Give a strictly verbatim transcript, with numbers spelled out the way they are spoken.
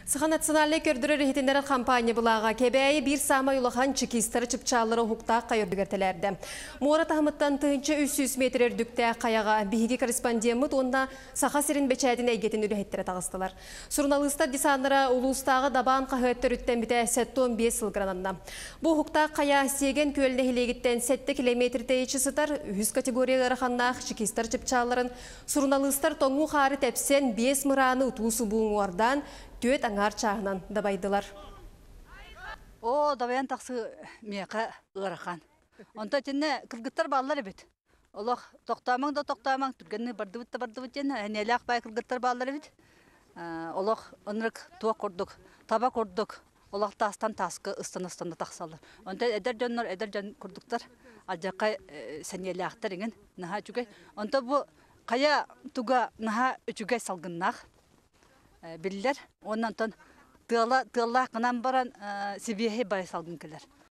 Sıxa naциональный көрдірі рехетендері кампания бұлаға кебәйі бір сама юлахан чекистары чыпчалары хуқта қайырдығыртелерді. Муара тахмыттан тыынчы үч жүз метр дүкті қаяға биһиги корреспондемыт онна саха сирин бечәдін әйгетін үліхеттері тағыстылар. Сурналыстар десанлара улустағы дабан қағыттыр үттен біті сәттон бес сылғырананна. Бұл хуқта қая сеген көліне хилегіттен сәтті километр тәйчі сытар үз категория раханнақ чекистар чыпчаларын сурналыстар тоңу қары тәпсен бес мұраны ұтуысы бұң ордан төт аңар чағынан дабайдылар. О, дабаян тақсы меқа ұрақан. Онта тені кіргіттар балалар бет. Олық тоқтамаң да тоқтамаң, түргенні барды бұтта барды бұт жені, әнелі ақпай кіргіттар балалар бет. Олық ұнырық туа көрдік, таба көрдік. Олық тастан тасқы ыстан-ыстанда тақсалар. Онта әдер жонлар, әдер жон көрдіктар. Алжақай сәнелі ақтар еңін, наға жүгей. Онта бұл қая туға наға үчүгей салғыннақ. Биллер, оннан тон тыла тыла қынан баран сибиһи бай салгын келер.